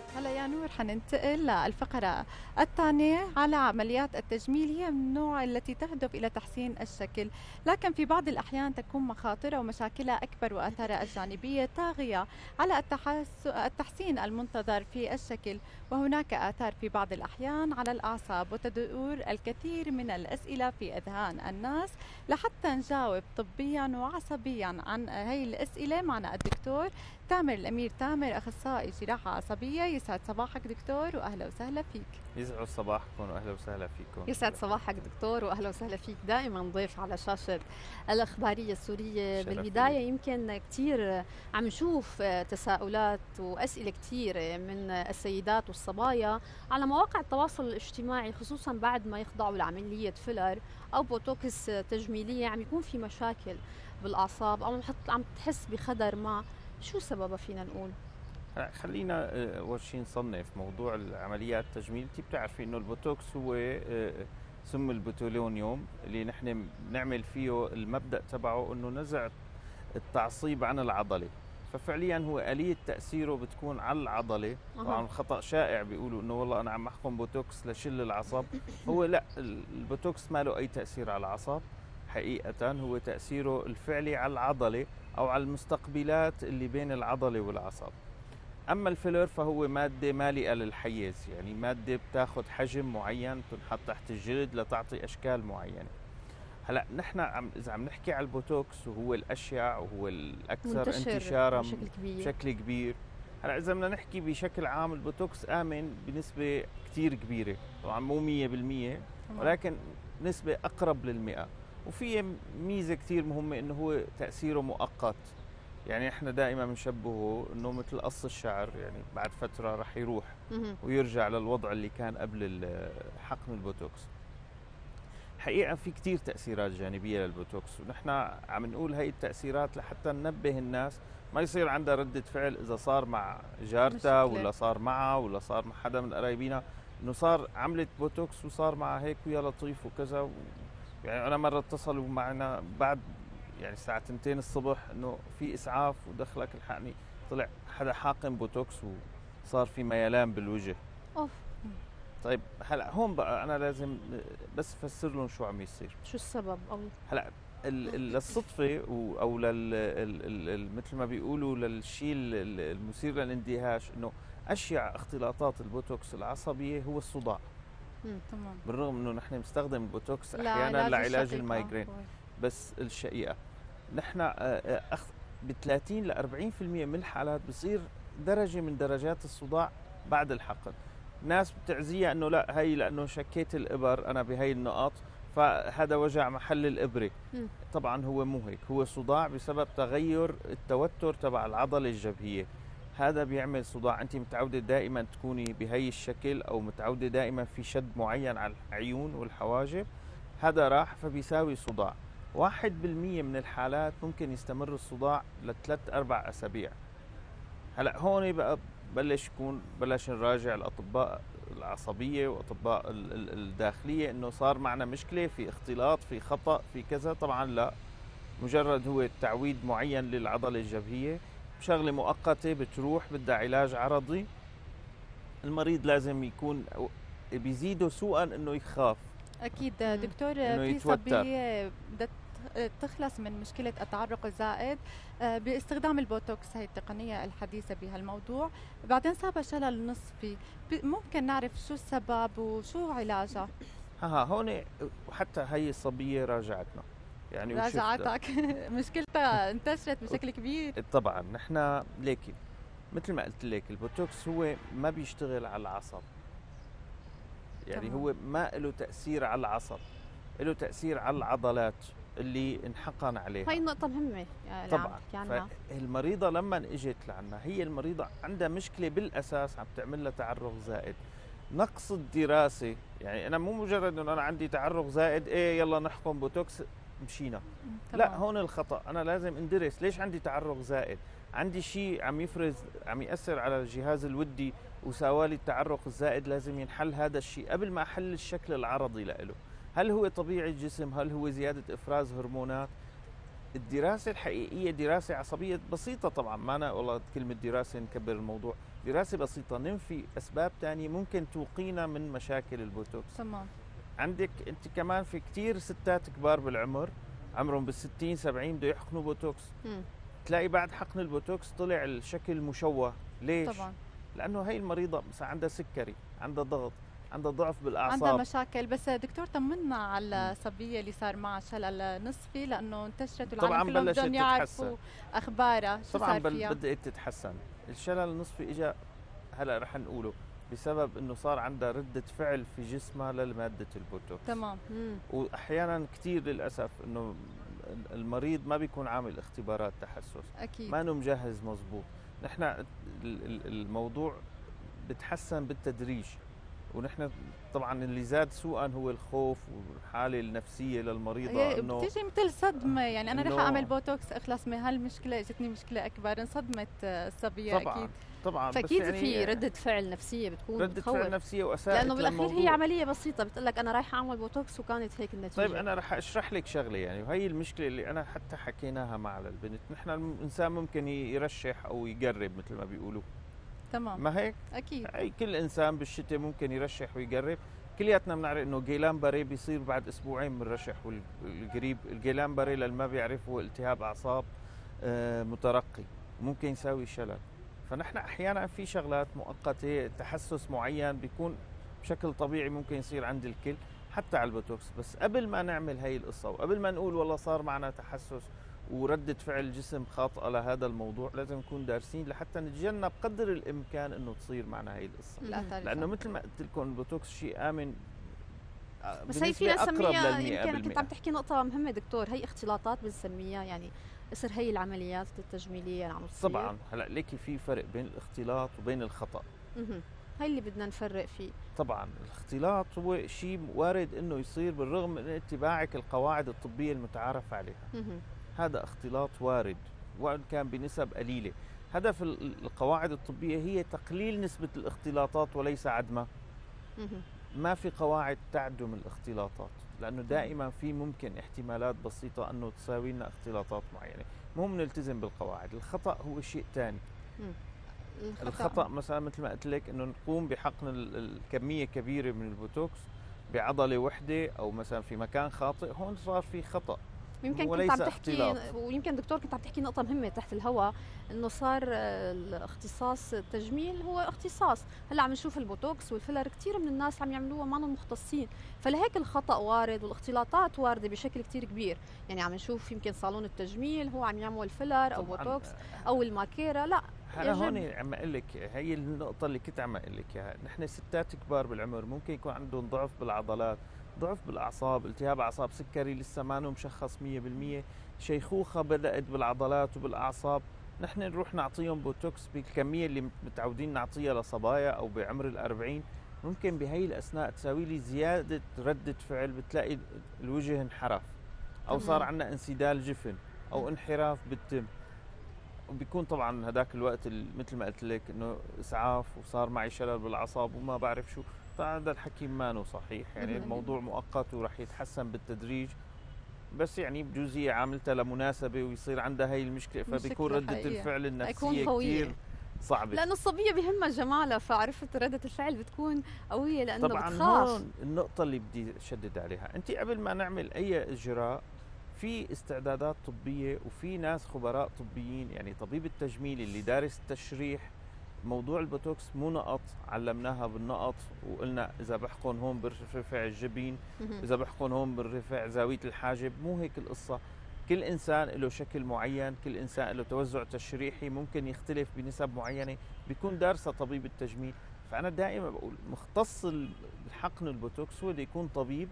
هلا يا نور، حننتقل للفقرة الثانية على عمليات التجميل. هي من النوع التي تهدف إلى تحسين الشكل، لكن في بعض الأحيان تكون مخاطرها ومشاكلها أكبر وآثارها الجانبية طاغية على التحسين المنتظر في الشكل. وهناك آثار في بعض الأحيان على الأعصاب، وتدور الكثير من الأسئلة في أذهان الناس. لحتى نجاوب طبيا وعصبيا عن هاي الأسئلة معنا الدكتور تامر الأمير. تامر أخصائي جراحة عصبية. يسعد صباحك دكتور وأهلا وسهلا فيك. يسعد صباحكم واهلا وسهلا فيكم. يسعد صباحك دكتور واهلا وسهلا فيك، دائما ضيف على شاشه الاخباريه السوريه. بالبدايه يمكن كثير عم نشوف تساؤلات واسئله كثير من السيدات والصبايا على مواقع التواصل الاجتماعي، خصوصا بعد ما يخضعوا لعمليه فيلر او بوتوكس تجميليه، عم يكون في مشاكل بالاعصاب او عم تحس بخدر. ما شو سببها فينا نقول؟ خلينا اول شيء نصنف موضوع العمليات التجميل. انت بتعرفي انه البوتوكس هو سم البوتولونيوم اللي نحن بنعمل فيه المبدأ تبعه انه نزع التعصيب عن العضله. ففعليا هو آلية تأثيره بتكون على العضله. طبعا خطأ شائع بيقولوا انه والله انا عم احقن بوتوكس لشل العصب. هو لا، البوتوكس ما له اي تأثير على العصب حقيقة. هو تأثيره الفعلي على العضله او على المستقبلات اللي بين العضله والعصب. اما الفيلر فهو ماده مالئه للحيز، يعني ماده بتاخذ حجم معين تنحط تحت الجلد لتعطي اشكال معينه. هلا نحن اذا عم نحكي على البوتوكس وهو الاشيع وهو الاكثر انتشارا بشكل كبير. هلا اذا بدنا نحكي بشكل عام البوتوكس امن بنسبه كثير كبيره، طبعا مو 100% ولكن نسبه اقرب للمئة. وفي ميزه كثير مهمه انه هو تاثيره مؤقت. يعني احنا دائما بنشبهه انه مثل قص الشعر، يعني بعد فتره رح يروح ويرجع للوضع اللي كان قبل حقن البوتوكس. حقيقه في كثير تاثيرات جانبيه للبوتوكس، ونحن عم نقول هي التاثيرات لحتى ننبه الناس ما يصير عندها رده فعل اذا صار مع جارتها ولا صار معها ولا صار مع حدا من قرايبينا انه صار عملت بوتوكس وصار معها هيك ويا لطيف وكذا. يعني انا مره اتصلوا معنا بعد يعني الساعة 2 الصبح انه في اسعاف ودخلك الحقني، طلع حدا حاقن بوتوكس وصار في ميلان بالوجه. اوف. طيب هلا هون بقى انا لازم بس افسر لهم شو عم يصير، شو السبب. او هلا للصدفه او مثل ما بيقولوا للشيء المثير للاندهاش انه اشيع اختلاطات البوتوكس العصبيه هو الصداع. تمام. بالرغم انه نحن بنستخدم البوتوكس احيانا لعلاج المايجرين. بس الشقيقة نحن ب 30 ل 40% من الحالات بصير درجة من درجات الصداع بعد الحقن. ناس بتعزيها انه لا هي لانه شكيت الابر انا بهي النقط فهذا وجع محل الابره. طبعا هو مو هيك، هو صداع بسبب تغير التوتر تبع العضله الجبهيه. هذا بيعمل صداع. انت متعوده دائما تكوني بهي الشكل او متعوده دائما في شد معين على العيون والحواجب، هذا راح فبيساوي صداع. 1% من الحالات ممكن يستمر الصداع ل3-4 أسابيع. هلا هون بقى بلش نراجع الأطباء العصبية وأطباء الداخلية إنه صار معنا مشكلة في اختلاط في خطأ في كذا. طبعا لا، مجرد هو تعويد معين للعضلة الجبهية، شغلة مؤقتة بتروح، بدها علاج عرضي. المريض لازم يكون بيزيده سوءا إنه يخاف. أكيد دكتور. في صبية بدها تخلص من مشكلة التعرق الزائد باستخدام البوتوكس، هي التقنية الحديثة بهالموضوع، بعدين صابها شلل نصفي. ممكن نعرف شو السبب وشو علاجها؟ هون حتى هي الصبية راجعتنا، يعني راجعتك. مشكلتها انتشرت بشكل كبير. طبعا نحن ليكي مثل ما قلت لك البوتوكس هو ما بيشتغل على العصب، يعني هو ما له تأثير على العصب، له تأثير على العضلات اللي انحقن عليها. هاي النقطة مهمة طبعا. فالمريضة لما اجت لعنا هي المريضة عندها مشكلة بالأساس عم تعمل لها تعرق زائد. نقص الدراسة، يعني أنا مو مجرد أنه أنا عندي تعرق زائد إيه يلا نحقن بوتوكس مشينا. لا، هون الخطأ. أنا لازم اندرس ليش عندي تعرق زائد. عندي شيء عم يفرز، عم يأثر على الجهاز الودي وساوالي التعرق الزائد. لازم ينحل هذا الشيء قبل ما أحل الشكل العرضي له. هل هو طبيعي الجسم؟ هل هو زيادة إفراز هرمونات؟ الدراسة الحقيقية دراسة عصبية بسيطة طبعا، ما أنا والله كلمة دراسة نكبر الموضوع، دراسة بسيطة ننفي أسباب تانية ممكن توقينا من مشاكل البوتوكس. تمام. عندك أنت كمان في كتير ستات كبار بالعمر عمرهم بال60 70 بده يحقنوا بوتوكس، تلاقي بعد حقن البوتوكس طلع الشكل مشوه. ليش؟ طبعا لأنه هي المريضة مثلا عندها سكري، عندها ضغط، عندها ضعف بالاعصاب، عندها مشاكل. بس دكتور طمنا على الصبيه اللي صار معها شلل نصفي، لانه انتشرت والعالم كلهم بدهم يعرفوا اخبارها، شو طبعا صار فيها؟ بدات تتحسن. الشلل النصفي اجى هلا رح نقوله بسبب انه صار عندها رده فعل في جسمها لماده البوتوكس. تمام. واحيانا كثير للاسف انه المريض ما بيكون عامل اختبارات تحسس، اكيد ما انه مجهز مزبوط. نحن الموضوع بتحسن بالتدريج، ونحن طبعا اللي زاد سوءا هو الخوف والحاله النفسيه للمريضه، انه بتيجي مثل صدمه. يعني انا رح اعمل بوتوكس اخلص من هالمشكله، اجتني مشكله اكبر، انصدمت الصبيه. طبعا اكيد طبعا فاكيد يعني في رده فعل نفسيه بتكون رده فعل نفسيه واساءت، لانه بالاخير هي عمليه بسيطه، بتقول لك انا رايحه اعمل بوتوكس وكانت هيك النتيجه. طيب انا رح اشرح لك شغله يعني، وهي المشكله اللي انا حتى حكيناها مع البنت. نحن الانسان ممكن يرشح او يقرب مثل ما بيقولوا، تمام، ما هيك؟ اكيد اي كل انسان بالشتاء ممكن يرشح ويقرب. كلياتنا بنعرف انه جيلان باري بيصير بعد اسبوعين بنرشح. والقريب الجيلان باري للي ما بيعرف هو التهاب اعصاب مترقي، ممكن يساوي شلل. فنحن احيانا في شغلات مؤقته، تحسس معين بيكون بشكل طبيعي ممكن يصير عند الكل حتى على البوتوكس. بس قبل ما نعمل هي القصه وقبل ما نقول والله صار معنا تحسس وردة فعل الجسم خاطئة لهذا الموضوع، لازم نكون دارسين لحتى نتجنب قدر الإمكان إنه تصير معنا هاي القصة. لأنه مثل ما قلت لكم البوتوكس شيء آمن، بس هي فينا نسميها، يمكن كنت عم تحكي نقطة مهمة دكتور، هي اختلاطات بنسميها، يعني إصر هي العمليات التجميلية اللي عم تصير. طبعا هلا ليكي في فرق بين الاختلاط وبين الخطأ. هي اللي بدنا نفرق فيه. طبعا الاختلاط هو شيء وارد إنه يصير بالرغم من اتباعك القواعد الطبية المتعارف عليها. هذا اختلاط وارد وإن كان بنسب قليلة. هدف القواعد الطبية هي تقليل نسبة الاختلاطات وليس عدمها. ما في قواعد تعدم الاختلاطات، لأنه دائما في ممكن احتمالات بسيطة أنه تساوي لنا اختلاطات معينة. مهم نلتزم بالقواعد. الخطأ هو شيء ثاني. الخطأ مثلا مثل ما قلت لك انه نقوم بحقن الكمية كبيرة من البوتوكس بعضلة وحدة او مثلا في مكان خاطئ، هون صار في خطأ. يمكن كنت عم تحكي، ويمكن دكتور كنت عم تحكي نقطة مهمة تحت الهواء، انه صار الاختصاص التجميل هو اختصاص. هلا عم نشوف البوتوكس والفيلر كثير من الناس عم يعملوها ما هم مختصين، فلهيك الخطأ وارد والاختلاطات واردة بشكل كثير كبير. يعني عم نشوف يمكن صالون التجميل هو عم يعمل فيلر او بوتوكس او الماكيرا. لا أنا هون عم أقول لك هي النقطة اللي كنت عم أقول لك إياها. نحن ستات كبار بالعمر ممكن يكون عندهم ضعف بالعضلات، ضعف بالأعصاب، التهاب أعصاب، سكري لسه ما مشخص 100%، شيخوخة بدأت بالعضلات وبالأعصاب. نحن نروح نعطيهم بوتوكس بالكمية اللي متعودين نعطيها لصبايا أو بعمر ال40، ممكن بهي الأثناء تساوي لي زيادة ردة فعل، بتلاقي الوجه انحرف أو صار عندنا انسدال جفن أو انحراف بالتم. وبيكون طبعا هذاك الوقت مثل ما قلت لك انه اسعاف وصار معي شلل بالاعصاب وما بعرف شو. فهذا الحكي ما صحيح، يعني الموضوع مؤقت وراح يتحسن بالتدريج. بس يعني بجوز هي عاملتها لمناسبه ويصير عندها هي المشكله، فبيكون رده الفعل النفسيه كثير صعبه، لانه الصبيه بهمها جمالها، فعرفت رده الفعل بتكون قويه لانه طبعا بتخاف. هون النقطه اللي بدي اشدد عليها، انت قبل ما نعمل اي اجراء في استعدادات طبية وفي ناس خبراء طبيين. يعني طبيب التجميل اللي دارس التشريح، موضوع البوتوكس مو نقط علمناها بالنقط وقلنا إذا بحقن هون برفع الجبين، إذا بحقن هون برفع زاوية الحاجب. مو هيك القصة. كل إنسان له شكل معين، كل إنسان له توزع تشريحي ممكن يختلف بنسب معينة، بيكون دارسة طبيب التجميل. فأنا دائما بقول مختص الحقن البوتوكس هو اللي يكون طبيب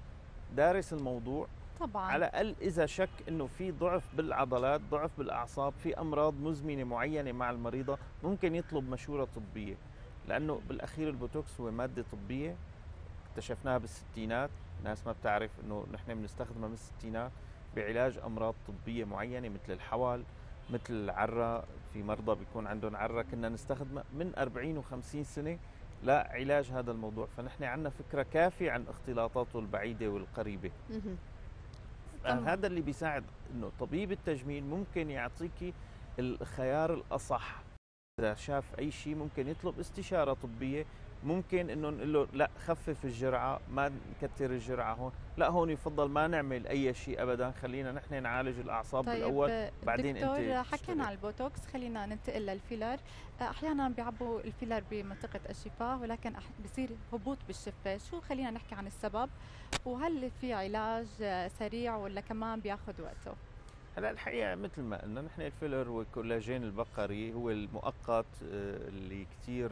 دارس الموضوع طبعا. على الأقل إذا شك إنه في ضعف بالعضلات، ضعف بالأعصاب، في أمراض مزمنة معينة مع المريضة، ممكن يطلب مشورة طبية. لأنه بالأخير البوتوكس هو مادة طبية اكتشفناها بالستينات. الناس ما بتعرف إنه نحن بنستخدمها من الستينات بعلاج أمراض طبية معينة مثل الحول، مثل العرة. في مرضى بيكون عندهم عرة كنا نستخدمها من 40 و50 سنة لعلاج هذا الموضوع. فنحن عندنا فكرة كافية عن اختلاطاته البعيدة والقريبة. هذا اللي بيساعد انه طبيب التجميل ممكن يعطيكي الخيار الاصح. اذا شاف اي شيء ممكن يطلب استشاره طبيه، ممكن انه نقول له لا خفف الجرعه، ما نكتر الجرعه هون، لا هون يفضل ما نعمل اي شيء ابدا، خلينا نحن نعالج الاعصاب طيب بالاول بعدين دكتور، انت حكينا عن البوتوكس، خلينا ننتقل للفيلر. احيانا بيعبوا الفيلر بمنطقه الشفاه ولكن بصير هبوط بالشفه، شو خلينا نحكي عن السبب، وهل في علاج سريع ولا كمان بياخذ وقته؟ هلا الحقيقه مثل ما قلنا نحن الفيلر والكولاجين البقري هو المؤقت اللي كثير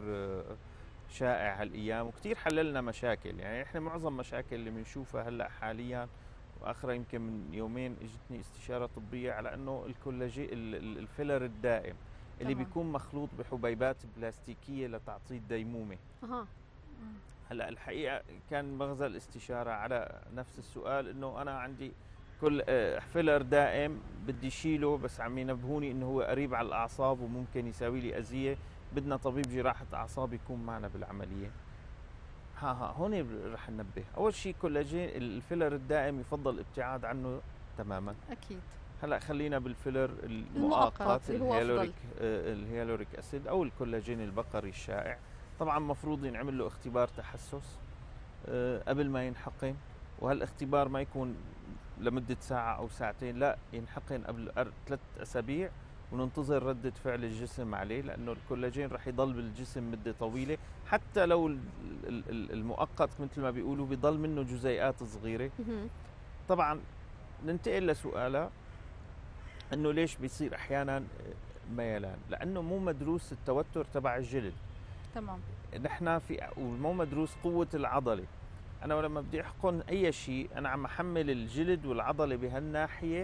شائع هالايام وكثير حللنا مشاكل. يعني احنا معظم مشاكل اللي بنشوفها هلا حاليا، واخرى يمكن من يومين اجتني استشاره طبيه على انه الكولاجين الفيلر الدائم اللي بيكون مخلوط بحبيبات بلاستيكيه لتعطيه الديمومه. هلا الحقيقه كان مغزى الاستشاره على نفس السؤال، انه انا عندي كل فيلر دائم بدي شيله، بس عم ينبهوني انه هو قريب على الاعصاب وممكن يساوي لي اذيه، بدنا طبيب جراحه اعصاب يكون معنا بالعمليه. هون رح ننبه. اول شيء كولاجين الفيلر الدائم يفضل الابتعاد عنه تماما. اكيد. هلا خلينا بالفيلر المؤقت الهيالوريك اسيد او الكولاجين البقري الشائع. طبعا مفروض ينعمل له اختبار تحسس قبل ما ينحقن، وهالاختبار ما يكون لمدة ساعة أو ساعتين، لا ينحقن قبل 3 أسابيع وننتظر ردة فعل الجسم عليه، لأنه الكولاجين رح يضل بالجسم مدة طويلة. حتى لو المؤقت مثل ما بيقولوا بيضل منه جزيئات صغيرة. طبعا ننتقل لسؤالها أنه ليش بيصير أحيانا ميلان، لأنه مو مدروس التوتر تبع الجلد. تمام. نحن ومو مدروس قوة العضلة. أنا لما بدي أحقن أي شيء أنا عم أحمل الجلد والعضلة بهالناحية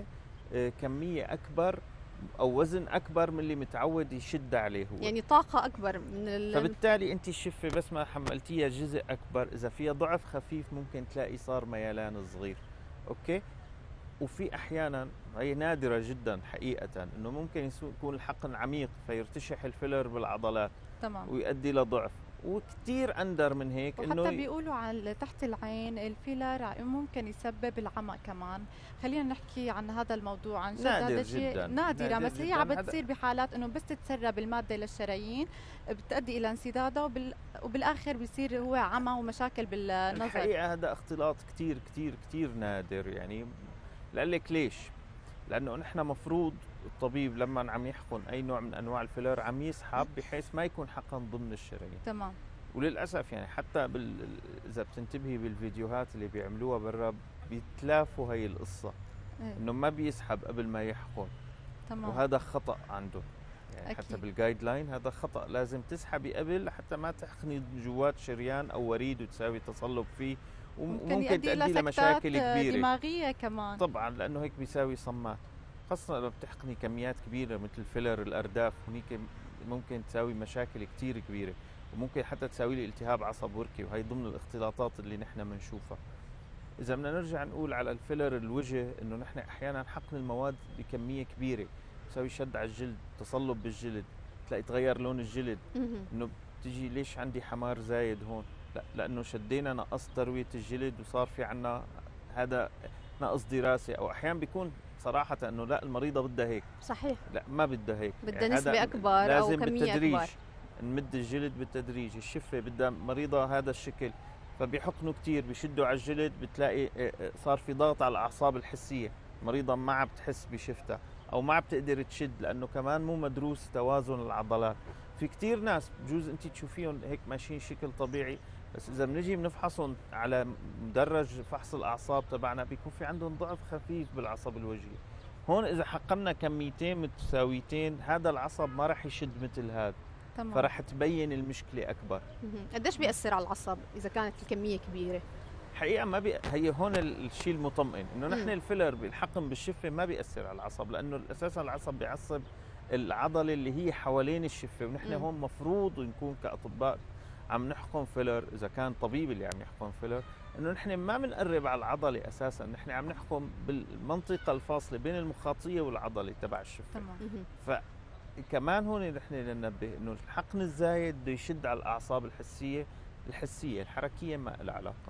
كمية أكبر أو وزن أكبر من اللي متعود يشد عليه هو، يعني طاقة أكبر فبالتالي أنت الشفة بس ما حملتيها جزء أكبر، إذا فيها ضعف خفيف ممكن تلاقي صار ميلان صغير. أوكي. وفي أحيانا هي نادرة جدا حقيقة إنه ممكن يكون الحقن عميق فيرتشح الفيلر بالعضلات. تمام. ويؤدي لضعف، وكثير اندر من هيك انه وحتى بيقولوا على تحت العين الفيلر ممكن يسبب العمى كمان. خلينا نحكي عن هذا الموضوع عن جد. نادر جدا، نادرة بس هي عم بتصير بحالات انه بس تتسرب الماده للشرايين بتؤدي الى انسدادها وبالاخر بيصير هو عمى ومشاكل بالنظر. الحقيقه هذا اختلاط كثير كثير كثير نادر. يعني لقلك ليش؟ لانه نحن مفروض الطبيب لما عم يحقن اي نوع من انواع الفيلر عم يسحب بحيث ما يكون حقن ضمن الشرايين. تمام. وللاسف يعني حتى اذا بتنتبهي بالفيديوهات اللي بيعملوها برا بيتلافوا هي القصه. انه ما بيسحب قبل ما يحقن. تمام. وهذا خطا عنده. يعني أكيد. حتى بالجايد لاين هذا خطا، لازم تسحبي قبل حتى ما تحقني جوات شريان او وريد وتساوي تصلب فيه، وممكن تؤدي لمشاكل كبيره دماغيه كمان. طبعا لانه هيك بيساوي صمات، خاصه لما بتحقني كميات كبيره مثل فيلر الارداف، هنيك ممكن تساوي مشاكل كثير كبيره، وممكن حتى تساوي لي التهاب عصب وركي، وهي ضمن الاختلاطات اللي نحن بنشوفها. اذا بدنا نرجع نقول على الفيلر الوجه، انه نحن احيانا حقن المواد بكميه كبيره بتساوي شد على الجلد، تصلب بالجلد، تلاقي تغير لون الجلد. انه بتجي ليش عندي حمار زايد هون؟ لا، لانه شدينا نقص ترويه الجلد وصار في عنا هذا نقص دراسه، او احيانا بيكون صراحه انه لا المريضه بدها هيك. صحيح. لا ما بدها هيك، بدها يعني نسبه اكبر او كميه بالتدريج اكبر. نمد الجلد بالتدريج. الشفه بدها مريضه هذا الشكل، فبيحقنوا كثير، بيشدوا على الجلد، بتلاقي صار في ضغط على الاعصاب الحسيه، المريضه ما عم بتحس بشفتها او ما عم بتقدر تشد، لانه كمان مو مدروس توازن العضلات. في كثير ناس بجوز انت تشوفيهم هيك ماشيين شكل طبيعي، بس اذا بنجي بنفحصهم على مدرج فحص الاعصاب تبعنا بيكون في عندهم ضعف خفيف بالعصب الوجهي. هون اذا حقنا كميتين متساويتين هذا العصب ما راح يشد مثل هذا. تمام. فرح تبين المشكله اكبر. قديش بيأثر على العصب اذا كانت الكميه كبيره؟ حقيقه ما هي هون الشيء المطمئن انه نحن الفيلر بالحقن بالشفه ما بيأثر على العصب، لانه اساسا العصب بيعصب العضله اللي هي حوالين الشفه، ونحن هون مفروض نكون كاطباء عم نحقن فيلر، اذا كان طبيب اللي عم يحقن فيلر، انه نحن ما بنقرب على العضله اساسا، نحن عم نحقن بالمنطقه الفاصله بين المخاطيه والعضله تبع الشفه. تمام. فكمان هون نحن ننبه انه الحقن الزايد بده يشد على الاعصاب الحسيه الحركيه ما لها علاقه.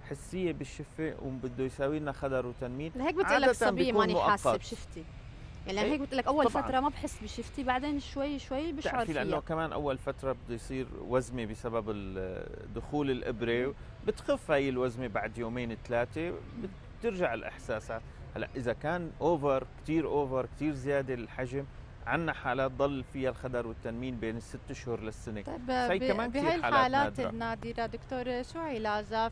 حسيه بالشفه وبده يساوي لنا خدر وتنميل. لهيك بتقول لك صبيه ماني حاسه بشفتي، يعني هيك بتقول لك اول طبعاً فتره ما بحس بشفتي، بعدين شوي شوي بشعر فيها، لانه كمان اول فتره بده يصير وزمه بسبب دخول الابره، بتخف هي الوزمه بعد يومين ثلاثه بترجع الاحساسات. هلا اذا كان اوفر كثير زياده الحجم، عندنا حالات ضل فيها الخدر والتنميل بين ال6 شهور للسنه. طيب بهي الحالات النادره دكتور شو علاجها؟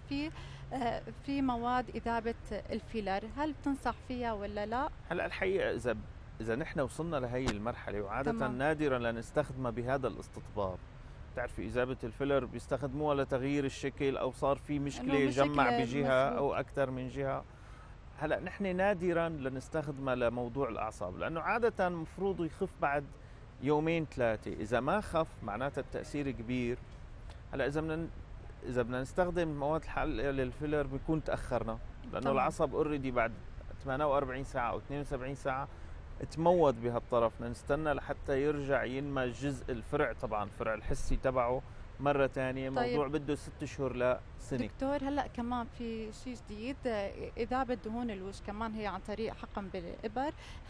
في مواد اذابه الفيلر، هل بتنصح فيها ولا لا؟ هلا الحقيقه اذا نحن وصلنا لهي المرحله، وعاده تمام. نادرا لنستخدمها بهذا الاستطباب. بتعرفي اذابه الفيلر بيستخدموها لتغيير الشكل، او صار في مشكله جمع بجهه او اكثر من جهه. هلا نحن نادرا لنستخدمها لموضوع الاعصاب، لانه عاده المفروض يخف بعد يومين ثلاثه، اذا ما خف معناتها التاثير كبير. هلا اذا بدنا نستخدم مواد الحل للفيلر بيكون تاخرنا، لانه طبعا العصب اوريدي بعد 48 ساعه او 72 ساعه تموت بهالطرف، بدنا نستنى لحتى يرجع ينمى الجزء الفرع، طبعا الفرع الحسي تبعه مرة ثانية. طيب موضوع بده 6 شهور لسنة. دكتور هلا كمان في شيء جديد، إذابة دهون الوجه كمان هي عن طريق حقن بالإبر،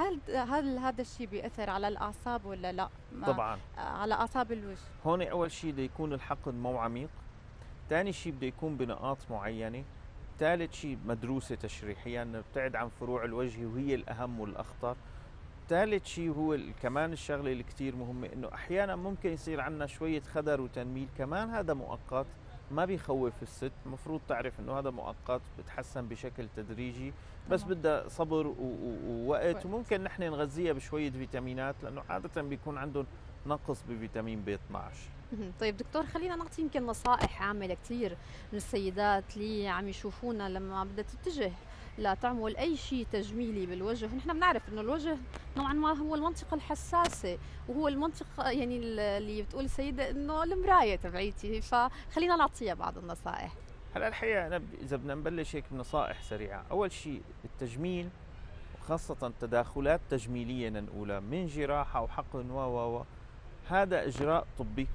هل هذا الشيء بيأثر على الأعصاب ولا لا؟ طبعا على أعصاب الوجه. هون أول شيء بده يكون الحقن مو عميق، ثاني شيء بده يكون بنقاط معينة، ثالث شيء مدروسة تشريحيا نبتعد عن فروع الوجه وهي الأهم والأخطر. ثالث شيء هو كمان الشغله اللي كثير مهمه، انه احيانا ممكن يصير عندنا شويه خدر وتنميل، كمان هذا مؤقت ما بيخوف الست، المفروض تعرف انه هذا مؤقت بتحسن بشكل تدريجي، بس بدها صبر ووقت، وممكن نحن نغذيها بشويه فيتامينات، لانه عاده بيكون عندهم نقص بفيتامين بي 12. طيب دكتور خلينا نعطي يمكن نصائح عامه لكثير من السيدات اللي عم يشوفونا لما بدها تتجه لا تعمل اي شيء تجميلي بالوجه. نحن بنعرف انه الوجه نوعا ما هو المنطقه الحساسه، وهو المنطقه يعني اللي بتقول السيده انه المرايه تبعيتي، فخلينا نعطيها بعض النصائح. هلا الحقيقه انا اذا بدنا نبلش هيك بنصائح سريعه، اول شيء التجميل وخاصه تداخلات تجميليه نقولها من جراحه وحقن هذا اجراء طبي،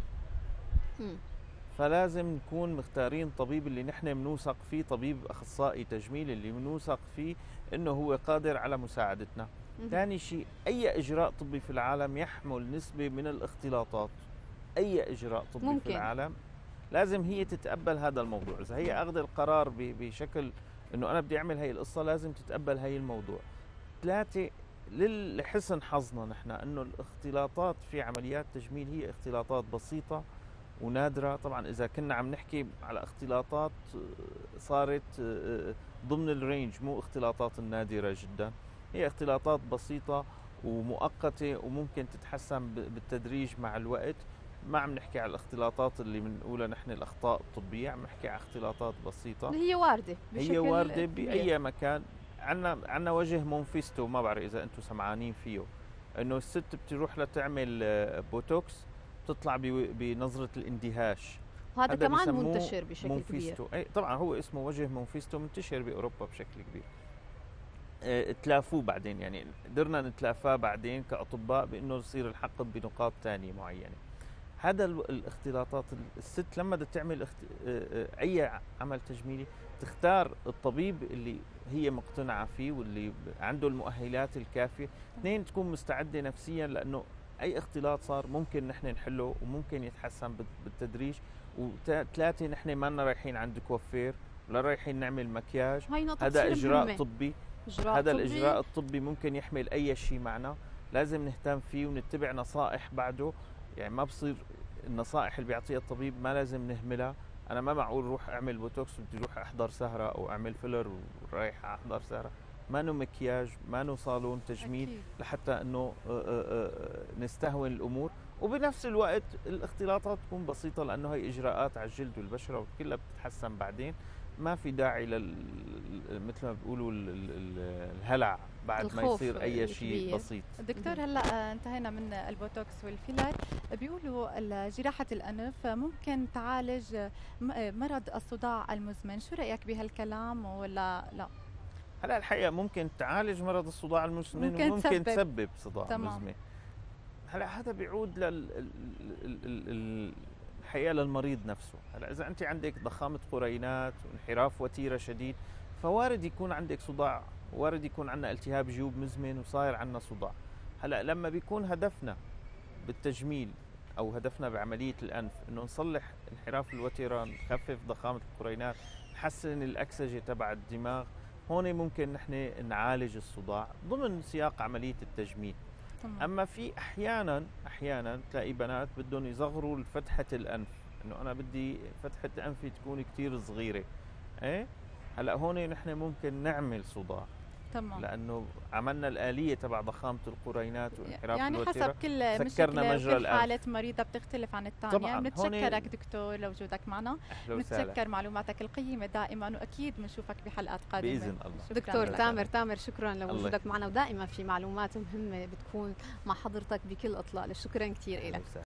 فلازم نكون مختارين طبيب اللي نحن بنوثق فيه، طبيب اخصائي تجميل اللي بنوثق فيه انه هو قادر على مساعدتنا. ثاني شيء اي اجراء طبي في العالم يحمل نسبه من الاختلاطات، اي اجراء طبي ممكن في العالم لازم هي تتقبل هذا الموضوع. اذا هي اخذ القرار بشكل انه انا بدي اعمل هي القصه لازم تتقبل هي الموضوع. ثلاثه لحسن حظنا نحن انه الاختلاطات في عمليات تجميل هي اختلاطات بسيطه ونادرة. طبعا إذا كنا عم نحكي على اختلاطات صارت ضمن الرينج، مو اختلاطات النادرة جدا، هي اختلاطات بسيطة ومؤقتة وممكن تتحسن بالتدريج مع الوقت. ما عم نحكي على الاختلاطات اللي بنقولها نحن الأخطاء الطبية، عم نحكي على اختلاطات بسيطة هي واردة بشكل، هي واردة بأي مكان. عنا وجه مونفيستو، ما بعرف إذا أنتم سمعانين فيه، إنه الست بتروح لتعمل بوتوكس تطلع بنظرة الاندهاش، هذا كمان منتشر بشكل كبير. اي طبعا هو اسمه وجه مونفيستو، منتشر باوروبا بشكل كبير. تلافوه بعدين، يعني قدرنا نتلافاه بعدين كاطباء بانه يصير الحقن بنقاط ثانيه معينه. هذا الاختلاطات الست لما بدها تعمل اي عمل تجميلي تختار الطبيب اللي هي مقتنعه فيه واللي عنده المؤهلات الكافيه. اثنين تكون مستعده نفسيا، لانه اي اختلاط صار ممكن نحن نحله وممكن يتحسن بالتدريج. وثلاثه نحن ما لنا رايحين عند كوافير ولا رايحين نعمل مكياج، هذا اجراء طبي، هذا الاجراء الطبي ممكن يحمل اي شيء معنا، لازم نهتم فيه ونتبع نصائح بعده. يعني ما بصير النصائح اللي بيعطيها الطبيب ما لازم نهملها. انا ما معقول روح اعمل بوتوكس بدي اروح احضر سهره او اعمل فيلر ورايح احضر سهره، ما نو مكياج ما نو صالون تجميل أكيد. لحتى انه نستهون الامور، وبنفس الوقت الاختلاطات تكون بسيطه لانه هي اجراءات على الجلد والبشره وكلها بتتحسن بعدين. ما في داعي مثل ما بيقولوا الهلع بعد ما يصير اي شيء بسيط. دكتور هلا انتهينا من البوتوكس والفيلر، بيقولوا جراحه الانف ممكن تعالج مرض الصداع المزمن، شو رايك بهالكلام ولا لا؟ هلا الحقيقه ممكن تعالج مرض الصداع المزمن وممكن تسبب صداع مزمن. هلا هذا بيعود الحقيقه للمريض نفسه. هلا اذا انت عندك ضخامه قرينات وانحراف وتيره شديد، فوارد يكون عندك صداع، وارد يكون عندنا التهاب جيوب مزمن وصاير عندنا صداع. هلا لما بيكون هدفنا بالتجميل او هدفنا بعمليه الانف انه نصلح انحراف الوتيره، نخفف ضخامه القرينات، نحسن الاكسجه تبع الدماغ، هون ممكن نحن نعالج الصداع ضمن سياق عمليه التجميل. اما في احيانا تلاقي بنات بدهم يصغروا فتحه الانف، انه انا بدي فتحه انفي تكون كثير صغيره. ايه هلا هون نحن ممكن نعمل صداع، تمام، لانه عملنا الاليه تبع ضخامه القرينات وانحراف يعني الوتيره. حسب كل سكرنا مشكلة مجرى وكل الانف. حالة مريضة بتختلف عن الثانية. طبعاً، بنتشكرك دكتور لوجودك معنا، أهلا وسهلا. بنتشكر معلوماتك القيمة دائما، وأكيد بنشوفك بحلقات قادمة باذن الله. شكراً دكتور لك. تامر شكرا لوجودك معنا، ودائما في معلومات مهمة بتكون مع حضرتك بكل إطلاق. شكرا كثير لك.